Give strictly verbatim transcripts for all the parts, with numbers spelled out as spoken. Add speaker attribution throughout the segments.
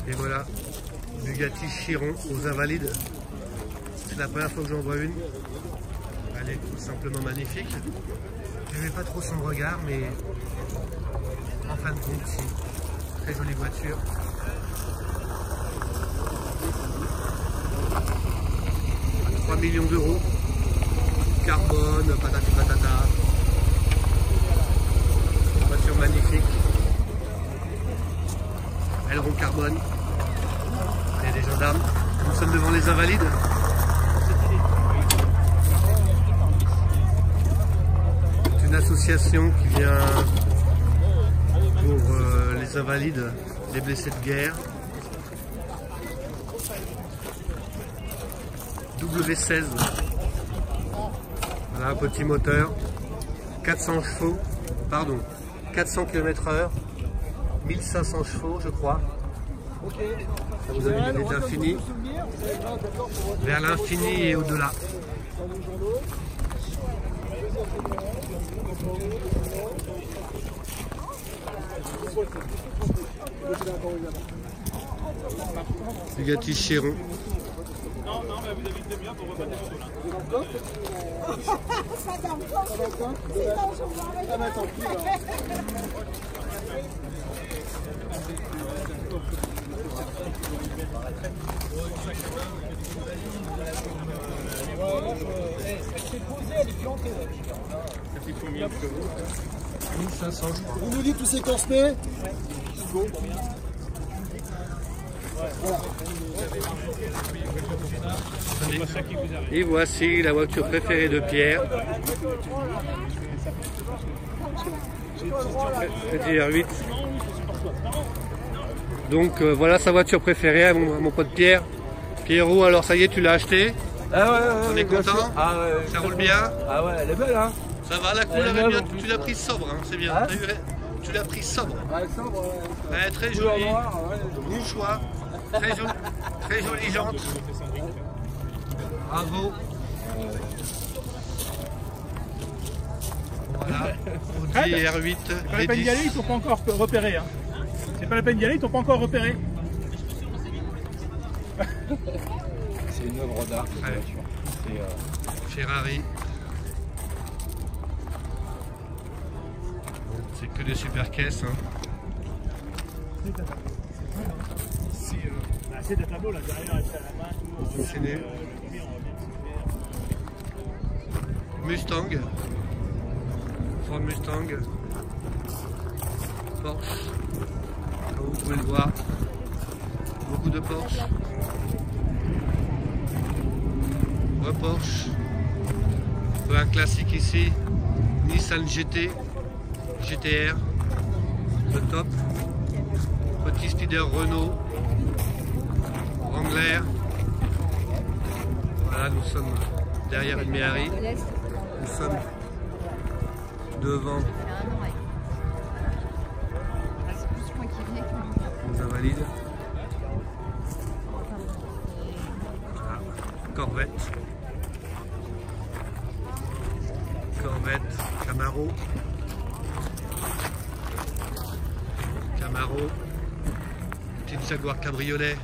Speaker 1: Et voilà, Bugatti Chiron aux Invalides. C'est la première fois que j'en vois une. Elle est tout simplement magnifique. Je n'aimais pas trop son regard, mais en fin de compte, si. Très jolie voiture. trois millions d'euros. Carbone, patati patata. Voiture magnifique. Aileron carbone. Il y a des gendarmes. Nous sommes devant les Invalides. C'est une association qui vient pour euh, les Invalides, les blessés de guerre. W seize. Voilà un petit moteur. quatre cents chevaux. Pardon. quatre cents kilomètres heure. mille cinq cents chevaux, je crois. Ça vous donne une idée de l'infini. Vers l'infini et au-delà. Bugatti Chiron.
Speaker 2: Non, non, mais vous avez une demi-heure pour rebattre sur là.
Speaker 3: Ça donne pas. C'est dangereux. Ah, mais tant pis.
Speaker 1: mille cinq cents, je crois.
Speaker 4: Vous nous dites où c'est qu'on se met? Voilà.
Speaker 1: Et voici la voiture préférée de Pierre. Petit R huit. Donc euh, voilà sa voiture préférée, mon, mon pote Pierre. Pierrot, alors ça y est, tu l'as acheté?
Speaker 4: Ah ouais, ouais,
Speaker 1: On est content?
Speaker 4: Ah ouais.
Speaker 1: Ça roule bien?
Speaker 4: Ah ouais, elle est belle, hein?
Speaker 1: Ça va, la couleur est bien. Tu l'as prise sobre, hein, c'est bien.
Speaker 4: Hein?
Speaker 1: Tu l'as prise sobre.
Speaker 4: Ah, elle sobre, ouais.
Speaker 1: Ouais, très jolie. Bon choix. Très jolie, très jolie jante. Bravo. Voilà. Audi R huit.
Speaker 2: C'est pas la peine d'y aller, ils sont pas encore repérés. Hein. C'est pas la peine d'y aller, ils sont pas encore repérés.
Speaker 4: C'est une œuvre d'art, cette
Speaker 1: Ouais.
Speaker 4: voiture. C'est, euh...
Speaker 1: Ferrari. Bon, c'est que des super caisses. Hein.
Speaker 2: C'est des tableaux là derrière, avec la main, tout.
Speaker 1: Dessiné. Mustang. Ford Mustang. Porsche. Comme vous pouvez le voir. Beaucoup de Porsche. Re Porsche. Un classique ici. Nissan G T. G T R. Le top. Petit speeder Renault. Wrangler. Voilà, nous sommes derrière une Méhari. Nous sommes devant les Invalides. Voilà. Corvette. Corvette. Camaro. Camaro. Petite Jaguar cabriolet.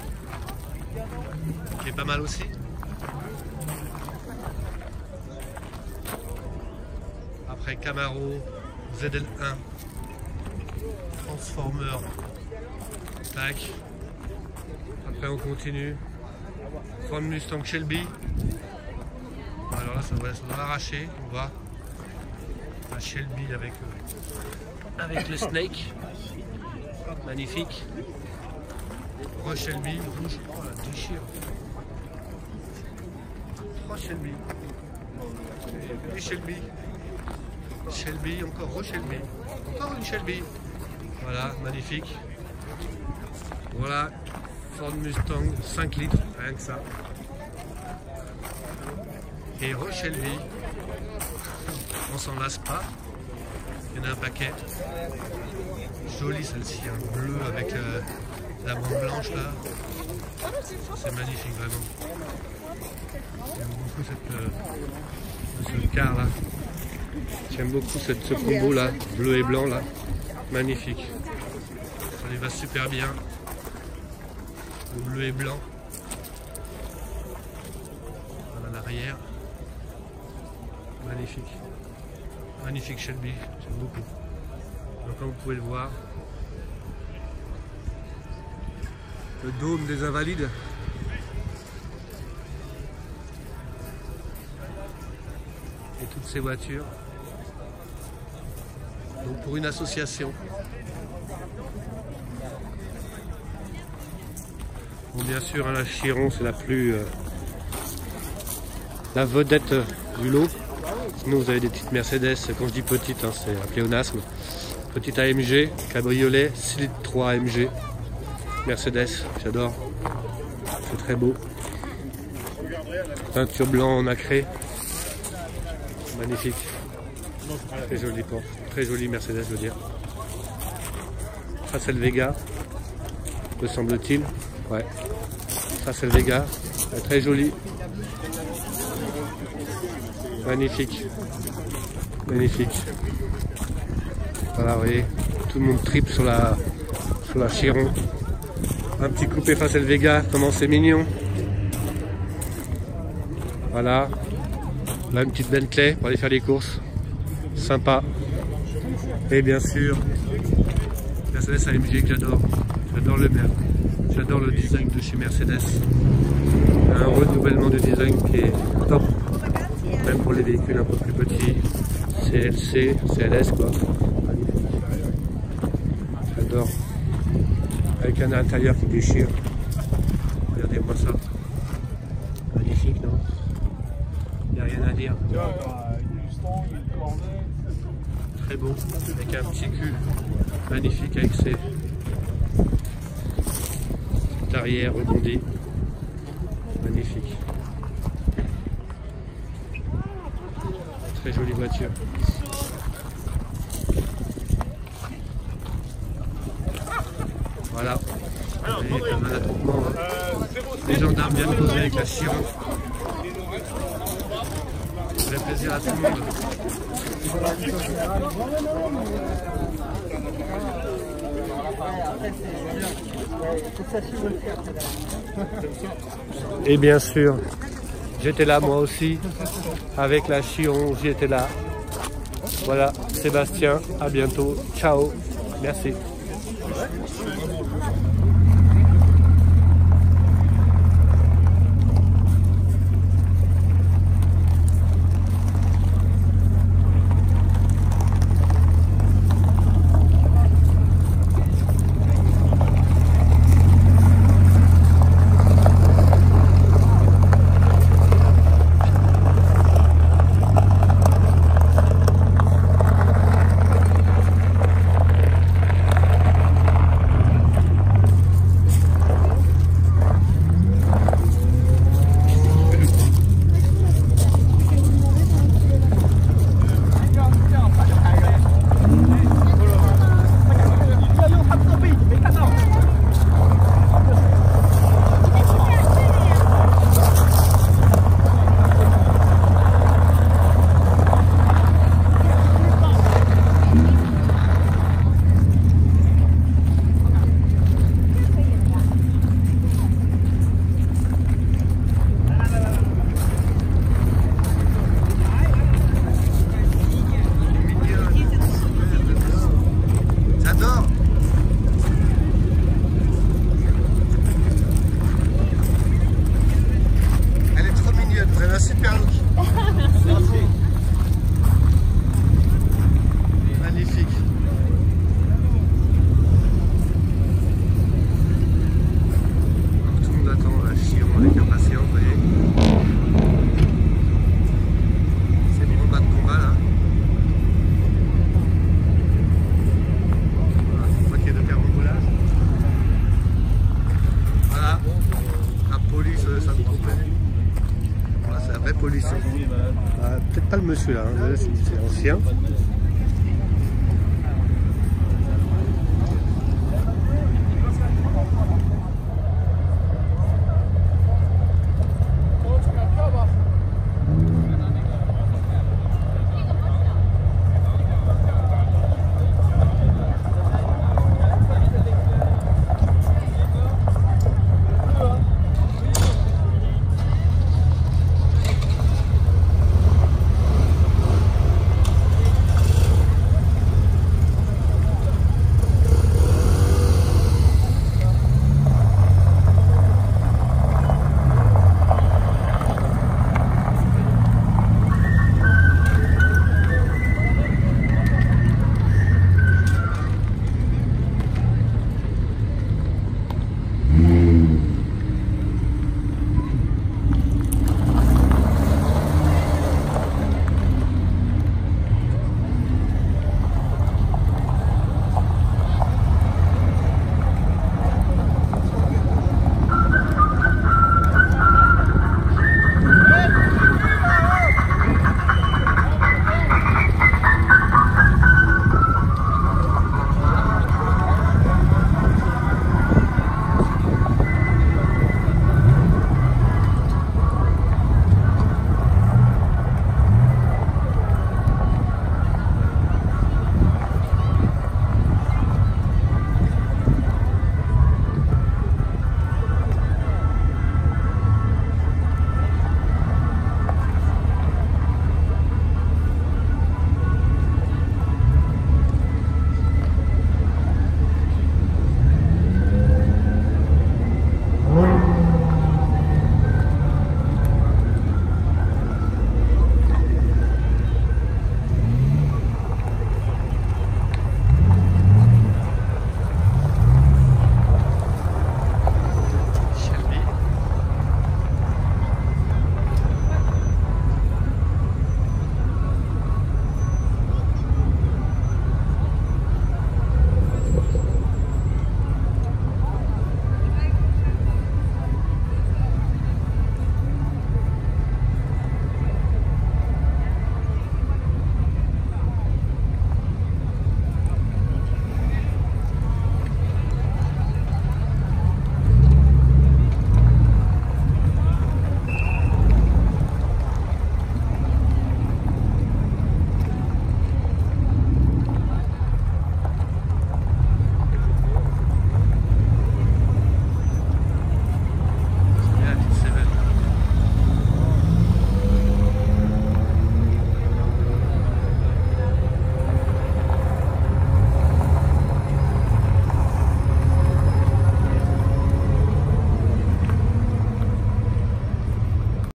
Speaker 1: Qui est pas mal aussi. Après Camaro, Z L un, Transformer, tac. Après on continue. Ford Mustang Shelby. Alors là ça va, ça va arracher, on voit. La Shelby avec, euh, avec le Snake. Magnifique. Re Shelby, rouge, oh la déchire. Trois Shelby. Et Shelby. Shelby, encore re Shelby. Encore une Shelby. Voilà, magnifique. Voilà, Ford Mustang, cinq litres, rien que ça. Et re Shelby. On s'en lasse pas. Il y en a un paquet. Jolie celle-ci, un bleu avec euh, la bande blanche là. C'est magnifique vraiment. J'aime beaucoup cette, euh, ce car là. J'aime beaucoup cette, ce combo là, bleu et blanc là. Magnifique. Ça lui va super bien. Le bleu et blanc. Voilà l'arrière. Magnifique. Magnifique Shelby, j'aime beaucoup. Donc comme vous pouvez le voir, le dôme des Invalides. Et toutes ces voitures. Donc pour une association. Bon, bien sûr, hein, la Chiron, c'est la plus euh, la vedette euh, du lot. Sinon, vous avez des petites Mercedes. Quand je dis petite, hein, c'est un pléonasme. Petite A M G, cabriolet, six litres trois A M G. Mercedes, j'adore. C'est très beau. Peinture blanc en nacré. Magnifique. Très joli porte. Très joli Mercedes, je veux dire. Ça, c'est le Vega, me semble-t-il. Ouais. Ça, c'est le Vega. Très joli. Magnifique. Magnifique. Voilà, vous voyez, tout le monde tripe sur la, sur la Chiron. Un petit coupé face à le Vega, comment c'est mignon. Voilà. Là, une petite Bentley pour aller faire les courses. Sympa. Et bien sûr, Mercedes A M G que j'adore. J'adore le mer. J'adore le design de chez Mercedes. Un renouvellement de design qui est top. Même pour les véhicules un peu plus petits. C L C, C L S quoi. J'adore. Avec un intérieur qui déchire. Regardez-moi ça. Magnifique, non? Il n'y a rien à dire. Très beau. Avec un petit cul. Magnifique avec ses arrière rebondi. Magnifique. Très jolie voiture. Voilà. Et comme un attroupement, hein. Les gendarmes viennent poser avec la Chiron. Ça fait plaisir à tout le monde. Et bien sûr, j'étais là moi aussi, avec la Chiron, j'étais là. Voilà, Sébastien, à bientôt, ciao, merci. Police. Ah, peut-être pas le monsieur là, hein. C'est ancien.